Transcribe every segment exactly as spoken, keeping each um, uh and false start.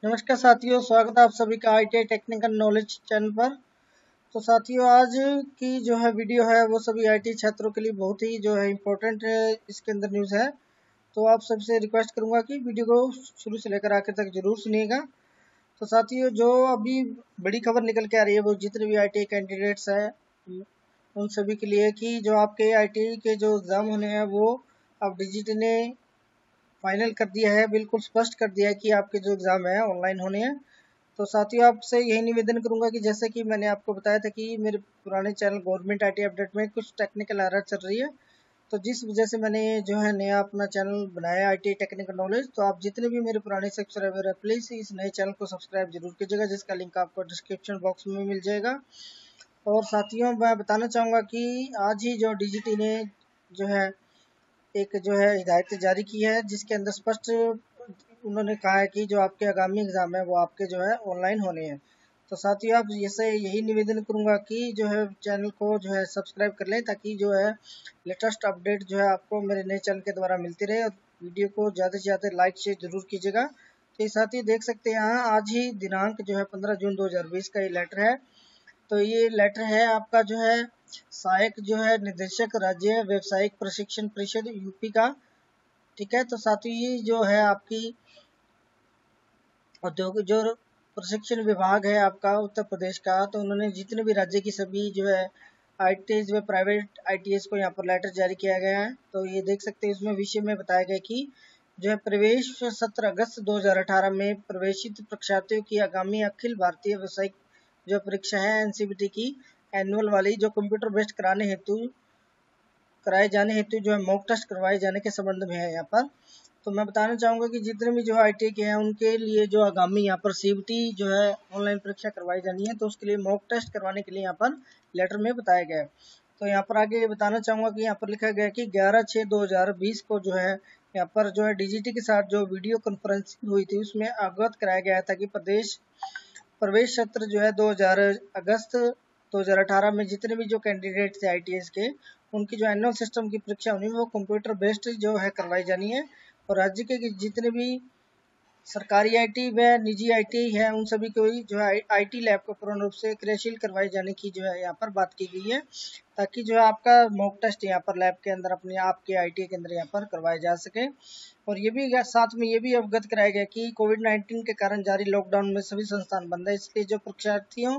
नमस्कार साथियों, स्वागत है आप सभी का आईटीआई टेक्निकल नॉलेज चैनल पर। तो साथियों, आज की जो है वीडियो है वो सभी आईटी छात्रों के लिए बहुत ही जो है इम्पोर्टेंट इसके अंदर न्यूज़ है। तो आप सबसे रिक्वेस्ट करूंगा कि वीडियो को शुरू से लेकर आखिर तक जरूर सुनिएगा। तो साथियों, जो अभी बड़ी खबर निकल के आ रही है वो जितने भी आईटी कैंडिडेट्स हैं उन सभी के लिए कि जो आपके आईटी के जो एग्ज़ाम होने हैं वो अब डिजिटल ने फाइनल कर दिया है, बिल्कुल स्पष्ट कर दिया है कि आपके जो एग्ज़ाम है ऑनलाइन होने हैं। तो साथियों, आपसे यही निवेदन करूंगा कि जैसे कि मैंने आपको बताया था कि मेरे पुराने चैनल गवर्नमेंट आईटी अपडेट में कुछ टेक्निकल एरर चल रही है, तो जिस वजह से मैंने जो है नया अपना चैनल बनाया आईटी टेक्निकल नॉलेज। तो आप जितने भी मेरे पुराने सब्सक्राइबर है प्लीज़ इस नए चैनल को सब्सक्राइब जरूर कीजिएगा, जिसका लिंक आपको डिस्क्रिप्शन बॉक्स में मिल जाएगा। और साथियों, मैं बताना चाहूँगा कि आज ही जो डीजीटी ने जो है एक जो है हिदायत जारी की है, जिसके अंदर स्पष्ट उन्होंने कहा है कि जो आपके आगामी एग्ज़ाम है वो आपके जो है ऑनलाइन होने हैं। तो साथियों, आप जैसे यही निवेदन करूंगा कि जो है चैनल को जो है सब्सक्राइब कर लें, ताकि जो है लेटेस्ट अपडेट जो है आपको मेरे नए चैनल के द्वारा मिलती रहे। और वीडियो को ज़्यादा से ज़्यादा लाइक शेयर जरूर कीजिएगा। तो ये साथियों, देख सकते हैं यहाँ आज ही दिनांक जो है पंद्रह जून दो हज़ार बीस का ये लेटर है। तो ये लेटर है आपका जो है सहायक जो है निदेशक राज्य व्यावसायिक प्रशिक्षण परिषद यूपी का। ठीक है, तो साथियों ये जो है आपकी औद्योगिक जो प्रशिक्षण विभाग है आपका उत्तर प्रदेश का, तो उन्होंने जितने भी राज्य की सभी जो है आईटीज व प्राइवेट आईटीएस को यहाँ पर लेटर जारी किया गया है। तो ये देख सकते हैं, इसमें विषय में बताया गया कि जो है प्रवेश सत्रह अगस्त दो हज़ार अठारह में प्रवेशित परीक्षार्थियों की आगामी अखिल भारतीय व्यावसायिक जो परीक्षा है एनसीबीटी की एनुअल वाली जो कंप्यूटर बेस्ड कराने हेतु कराए जाने हेतु जो है मॉक टेस्ट करवाए जाने के संबंध में है यहाँ पर। तो मैं बताना चाहूँगा कि जितने भी जो आईटी के हैं उनके लिए जो आगामी यहाँ पर सीबीटी जो है ऑनलाइन परीक्षा करवाई जानी है, तो उसके लिए मॉक टेस्ट करवाने के लिए यहाँ पर लेटर में बताया गया है। तो यहाँ पर आगे बताना चाहूँगा कि यहाँ पर लिखा गया कि ग्यारह छः दो हज़ार बीस को जो है यहाँ पर जो है डीजीटी के साथ जो वीडियो कॉन्फ्रेंसिंग हुई थी उसमें अवगत कराया गया था कि प्रदेश प्रवेश सत्र जो है दो हज़ार अगस्त दो हज़ार अठारह में जितने भी जो कैंडिडेट थे आईटीएस के, उनकी जो एनुअल सिस्टम की परीक्षा होनी है वो कंप्यूटर बेस्ड जो है करवाई जानी है। और राज्य के जितने भी सरकारी आईटी व निजी आईटी है उन सभी को जो है आईटी लैब को पूर्ण रूप से क्रियाशील करवाए जाने की जो है यहाँ पर बात की गई है, ताकि जो है आपका मॉक टेस्ट यहाँ पर लैब के अंदर अपने आपके आईटी के अंदर यहाँ पर करवाए जा सके। और ये भी साथ में ये भी अवगत कराया गया कि कोविड नाइन्टीन के कारण जारी लॉकडाउन में सभी संस्थान बंद है, इसलिए जो परीक्षार्थियों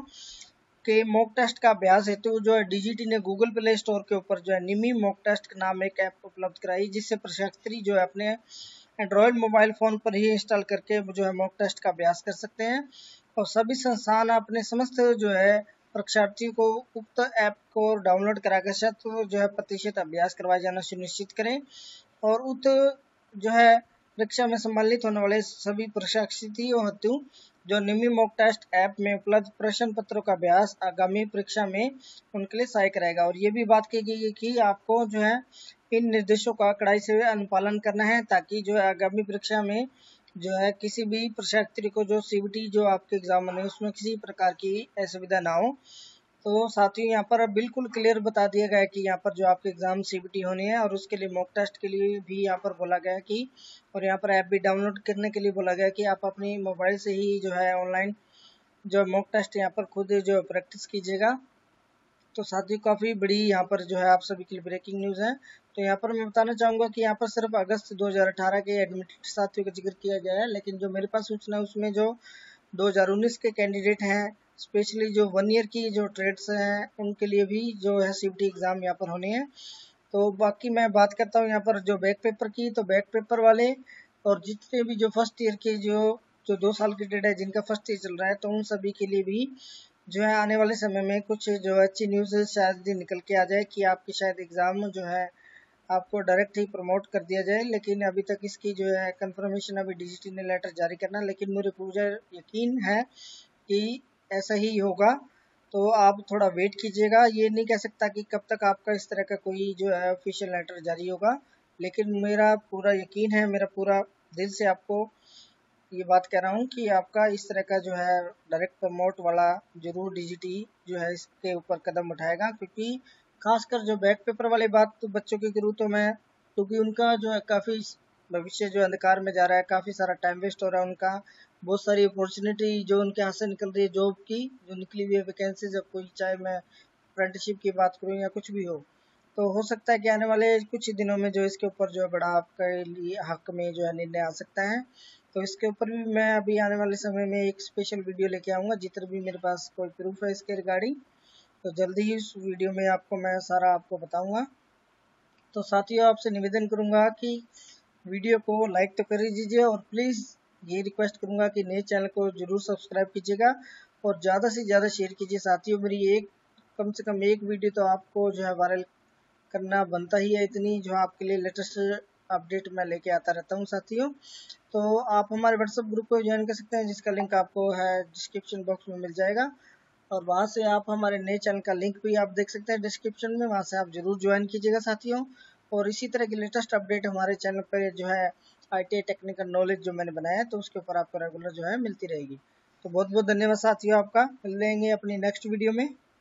के मॉक टेस्ट का अभ्यास हेतु जो है डीजीटी ने गूगल प्ले स्टोर के ऊपर जो है निमी मॉक टेस्ट नाम एक ऐप उपलब्ध कराई, जिससे परीक्षार्थी जो है अपने एंड्रॉयड मोबाइल फ़ोन पर ही इंस्टॉल करके जो है मॉक टेस्ट का अभ्यास कर सकते हैं। और सभी संस्थान अपने समस्त जो है परीक्षार्थियों को उक्त ऐप को डाउनलोड कराकर शत जो है प्रतिशत अभ्यास करवाया जाना सुनिश्चित करें। और उक्त जो है परीक्षा में सम्मिलित होने वाले सभी परीक्षार्थियों हेतु जो निमी मॉक टेस्ट ऐप में उपलब्ध प्रश्न पत्रों का अभ्यास आगामी परीक्षा में उनके लिए सहायक रहेगा। और ये भी बात की गई है कि आपको जो है इन निर्देशों का कड़ाई से अनुपालन करना है, ताकि जो है आगामी परीक्षा में जो है किसी भी परीक्षार्थी को जो सीबीटी जो आपके एग्जाम में उसमें किसी प्रकार की असुविधा ना हो। तो साथियों, यहाँ पर बिल्कुल क्लियर बता दिया गया है कि यहाँ पर जो आपके एग्जाम सीबीटी होनी है और उसके लिए मॉक टेस्ट के लिए भी यहाँ पर बोला गया है कि और यहाँ पर ऐप भी डाउनलोड करने के लिए बोला गया है कि आप अपनी मोबाइल से ही जो है ऑनलाइन जो मॉक टेस्ट यहाँ पर खुद जो प्रैक्टिस कीजिएगा। तो साथियों, काफ़ी बड़ी यहाँ पर जो है आप सभी के लिए ब्रेकिंग न्यूज़ है। तो यहाँ पर मैं बताना चाहूँगा कि यहाँ पर सिर्फ अगस्त दो हज़ार अठारह के एडमिटेड साथियों का जिक्र किया गया है, लेकिन जो मेरे पास सूचना है उसमें जो दो हज़ार उन्नीस के कैंडिडेट हैं, स्पेशली जो वन ईयर की जो ट्रेड्स हैं उनके लिए भी जो है सीबीटी एग्ज़ाम यहाँ पर होने हैं। तो बाकी मैं बात करता हूँ यहाँ पर जो बैक पेपर की, तो बैक पेपर वाले और जितने भी जो फर्स्ट ईयर के जो जो दो साल की ट्रेड है जिनका फर्स्ट ईयर चल रहा है, तो उन सभी के लिए भी जो है आने वाले समय में कुछ जो अच्छी न्यूज़ शायद निकल के आ जाए कि आपकी शायद एग्ज़ाम जो है आपको डायरेक्ट ही प्रमोट कर दिया जाए। लेकिन अभी तक इसकी जो है कंफर्मेशन अभी डीजीटी ने लेटर जारी करना, लेकिन मुझे पूरा यकीन है कि ऐसा ही होगा। तो आप थोड़ा वेट कीजिएगा, ये नहीं कह सकता कि कब तक आपका इस तरह का कोई जो है ऑफिशियल लेटर जारी होगा, लेकिन मेरा पूरा यकीन है, मेरा पूरा दिल से आपको ये बात कह रहा हूँ कि आपका इस तरह का जो है डायरेक्ट प्रमोट वाला जरूर डीजीटी जो है इसके ऊपर कदम उठाएगा। क्योंकि खासकर जो बैक पेपर वाली बात तो बच्चों की करूँ तो मैं, क्योंकि उनका जो है काफ़ी भविष्य जो अंधकार में जा रहा है, काफ़ी सारा टाइम वेस्ट हो रहा है उनका, बहुत सारी अपॉर्चुनिटी जो उनके यहाँ से निकल रही है जॉब की, जो निकली हुई है वैकेंसीज, अब कोई चाहे मैं अप्रेंटिसशिप की बात करूँ या कुछ भी हो, तो हो सकता है कि आने वाले कुछ ही दिनों में जो इसके ऊपर जो है बड़ा आपके लिए हक में जो है निर्णय आ सकता है। तो इसके ऊपर भी मैं अभी आने वाले समय में एक स्पेशल वीडियो लेके आऊँगा, जितना भी मेरे पास कोई प्रूफ है इसके रिगार्डिंग, तो जल्दी ही इस वीडियो में आपको मैं सारा आपको बताऊँगा। तो साथियों, आपसे निवेदन करूँगा कि वीडियो को लाइक तो कर ही दीजिए, और प्लीज़ ये रिक्वेस्ट करूँगा कि नए चैनल को ज़रूर सब्सक्राइब कीजिएगा और ज़्यादा से ज़्यादा शेयर कीजिए। साथियों, मेरी एक कम से कम एक वीडियो तो आपको जो है वायरल करना बनता ही है, इतनी जो आपके लिए लेटेस्ट अपडेट मैं लेके आता रहता हूँ साथियों। तो आप हमारे व्हाट्सएप ग्रुप को ज्वाइन कर सकते हैं, जिसका लिंक आपको है डिस्क्रिप्शन बॉक्स में मिल जाएगा, और वहाँ से आप हमारे नए चैनल का लिंक भी आप देख सकते हैं डिस्क्रिप्शन में, वहाँ से आप जरूर ज्वाइन कीजिएगा साथियों। और इसी तरह की लेटेस्ट अपडेट हमारे चैनल पर जो है I T I technical knowledge जो मैंने बनाया है, तो उसके ऊपर आपको रेगुलर जो है मिलती रहेगी। तो बहुत बहुत धन्यवाद साथियों आपका, मिल लेंगे अपनी नेक्स्ट वीडियो में।